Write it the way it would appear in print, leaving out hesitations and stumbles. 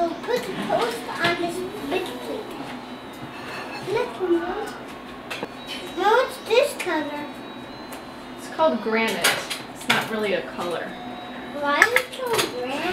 So put the toast on this big plate. Look, Mom. No, it's this color. It's called granite. It's not really a color. Why is it called granite?